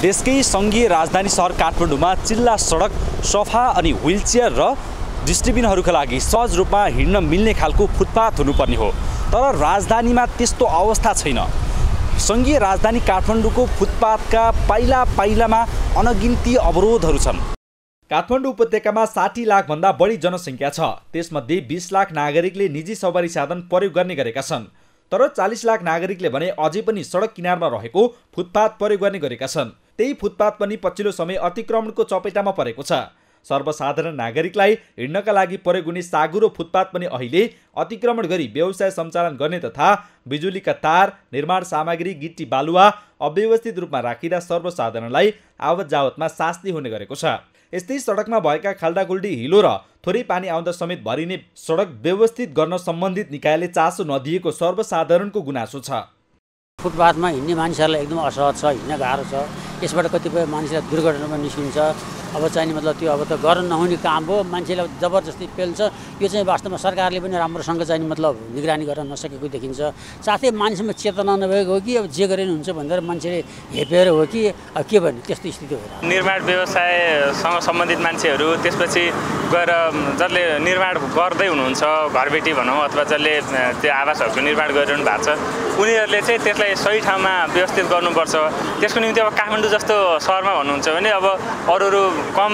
देशकै सङ्घीय राजधानी सहर काठमाडौँमा चिल्ला सडक सफा अनि व्हीलचेयर र दृष्टिबिनहरूका लागि सहज रूपमा हिँड्न मिल्ने खालको फुटपाथ हुनुपर्ने हो। तर राजधानीमा त्यस्तो अवस्था छैन। सङ्घीय राजधानी काठमाडौँको फुटपाथका पाइला पाइलामा अनगिन्ती अवरोधहरू छन्। काठमाडौँ उपत्यकामा 60 लाखभन्दा बढी जनसङ्ख्या छ। त्यसमध्ये 20 लाख नागरिकले निजी सवारी साधन प्रयोग गर्ने गरेका छन्। तर 40 लाख नागरिकले भने अझै पनि सडक किनारमा रहेको फुटपाथ प्रयोग गर्ने गरेका छन्। त्यही फुटपाथ पनि पछिल्लो समय अतिक्रमणको चपेटामा परेको छ। सर्वसाधारण नागरिकलाई हिँड्नका लागि प्रयोग हुने साँघुरो फुटपाथ पनि अहिले अतिक्रमण गरी व्यवसाय सञ्चालन गर्ने तथा बिजुलीका तार, निर्माण सामग्री, गिट्टी बालुवा अव्यवस्थित रूपमा राखिँदा सर्वसाधारणलाई आवत जावतमा शास्ति हुने गरेको छ। यस्तै सडकमा भएका खाल्डाखुल्डी, हिलो र थोरै पानी आउँदा समेत भरिने सडक व्यवस्थित गर्न सम्बन्धित निकायले चासो नदिएको सर्वसाधारणको गुनासो छ। फुटपाथमा हिँड्ने मानिसहरूलाई एकदम असहज छ, हिँड्न गाह्रो छ। यसबाट कतिपय मानिसलाई दुर्घटनामा निस्किन्छ। अब चाहिने मतलब त्यो अब त गर्न नहुने काम हो, मान्छेलाई जबरजस्ती पेल्छ। यो चाहिँ वास्तवमा सरकारले पनि राम्रोसँग चाहिँ मतलब निगरानी गर्न नसकेको देखिन्छ। साथै मानिसमा चेतना नभएको हो कि अब जे गरे हुन्छ भनेर मान्छेले हेपेर हो कि अब के भन्ने त्यस्तो स्थिति हो। निर्माण व्यवसायसँग सम्बन्धित मान्छेहरू त्यसपछि गएर जसले निर्माण गर्दै हुनुहुन्छ, घरबेटी भनौँ अथवा जसले त्यो आवासहरूको निर्माण गरिरहनु भएको छ, उनीहरूले चाहिँ त्यसलाई सही ठाउँमा व्यवस्थित गर्नुपर्छ। त्यसको निम्ति अब काठमाडौँ जस्तो सहरमा भन्नुहुन्छ भने अब अरू कम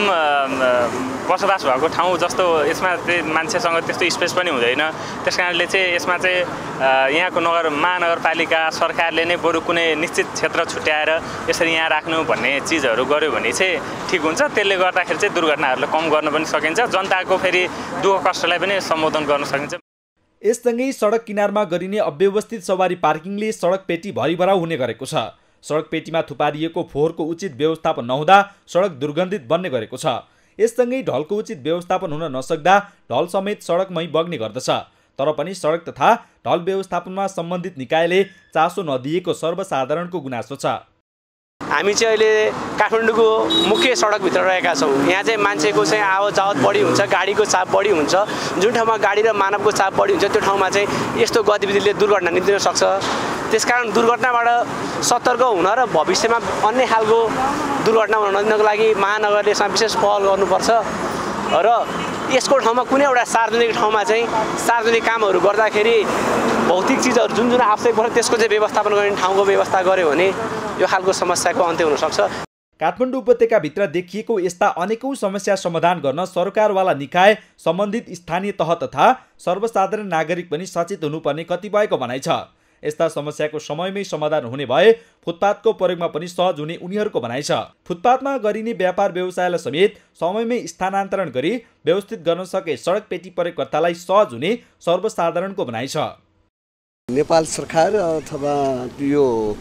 बसोबास भएको ठाउँ जस्तो यसमा चाहिँ मान्छेसँग त्यस्तो स्पेस पनि हुँदैन। त्यस कारणले चाहिँ यसमा चाहिँ यहाँको महानगरपालिका सरकारले नै बरु कुनै निश्चित क्षेत्र छुट्याएर यसरी यहाँ राख्नु भन्ने चिजहरू गर्यो भने चाहिँ ठिक हुन्छ। त्यसले गर्दाखेरि चाहिँ दुर्घटनाहरूलाई कम गर्न पनि सकिन्छ, जनताको फेरि दुःख कष्टलाई पनि सम्बोधन गर्न सकिन्छ। यससँगै सडक किनारमा गरिने अव्यवस्थित सवारी पार्किङले सडक पेटी भरिभराउ हुने गरेको छ। सडक पेटीमा थुपारिएको फोहोरको उचित व्यवस्थापन नहुँदा सडक दुर्गन्धित बन्ने गरेको छ। यससँगै ढलको उचित व्यवस्थापन हुन नसक्दा ढल समेत सडकमै बग्ने गर्दछ। तर पनि सडक तथा ढल व्यवस्थापनमा सम्बन्धित निकायले चासो नदिएको सर्वसाधारणको गुनासो छ। हामी चाहिँ अहिले काठमाडौँको मुख्य सडकभित्र रहेका छौँ। यहाँ चाहिँ मान्छेको चाहिँ आवत जावत बढी हुन्छ, गाडीको चाप बढी हुन्छ। जुन ठाउँमा गाडी र मानवको चाप बढी हुन्छ त्यो ठाउँमा चाहिँ यस्तो गतिविधिले दुर्घटना निम्तिन सक्छ। त्यसकारण दुर्घटनाबाट सतर्क हुन र भविष्यमा अन्य खालको दुर्घटना हुन नदिनको लागि महानगरले यसमा विशेष पहल गर्नुपर्छ र यसको ठाउँमा कुनै एउटा सार्वजनिक ठाउँमा चाहिँ सार्वजनिक कामहरू गर्दाखेरि भौतिक चिजहरू जुन जुन आवश्यक पर्छ त्यसको चाहिँ व्यवस्थापन गर्ने ठाउँको व्यवस्था गर्यो भने यो खालको समस्याको अन्त्य हुन सक्छ। काठमाडौँ उपत्यकाभित्र देखिएको यस्ता अनेकौं समस्या समाधान गर्न सरकारवाला निकाय, सम्बन्धित स्थानीय तह तथा सर्वसाधारण नागरिक पनि सचेत हुनुपर्ने कतिपयको भनाइ छ। यस्ता समस्याको समयमै समाधान हुने भए फुटपाथको प्रयोगमा पनि सहज हुने उनीहरूको भनाइ छ। फुटपाथमा गरिने व्यापार व्यवसायलाई समेत समयमै स्थानान्तरण गरी व्यवस्थित गर्न सके सडक पेटी प्रयोगकर्तालाई सहज हुने सर्वसाधारणको भनाइ छ। नेपाल सरकार अथवा यो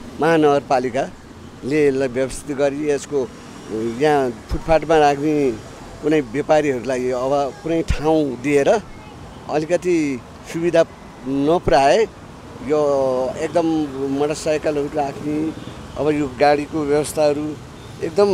महानगरपालिकाले यसलाई व्यवस्थित गरी यसको यहाँ फुटपाथमा राख्ने कुनै व्यापारीहरूलाई अब कुनै ठाउँ दिएर अलिकति सुविधा नपुर्याए यो एकदम मोटरसाइकलहरू राख्ने अब यो गाडीको व्यवस्थाहरू एकदम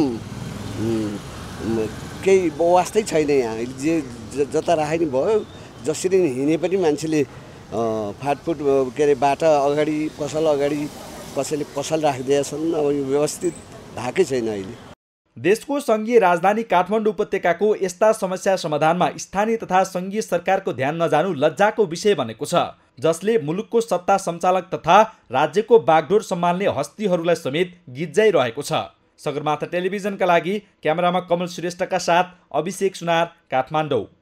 केही वास्तै छैन। यहाँ जे जता राख्ने भयो, जसरी हिँडे पनि मान्छेले फाटफुट के अरे बाटा अगाडि पसल अगाडि कसैले पसल राखिदिएका छन्। अब यो व्यवस्थित भएकै छैन। अहिले देशको सङ्घीय राजधानी काठमाडौँ उपत्यकाको यस्ता समस्या समाधानमा स्थानीय तथा सङ्घीय सरकारको ध्यान नजानु लज्जाको विषय बनेको छ, जसले मुलुकको सत्ता सञ्चालक तथा राज्यको बागडोर सम्हाल्ने हस्तीहरूलाई समेत गिज्जाइरहेको छ। सगरमाथा टेलिभिजनका लागि क्यामेरामा कमल श्रेष्ठका साथ अभिषेक सुनार, काठमाडौँ।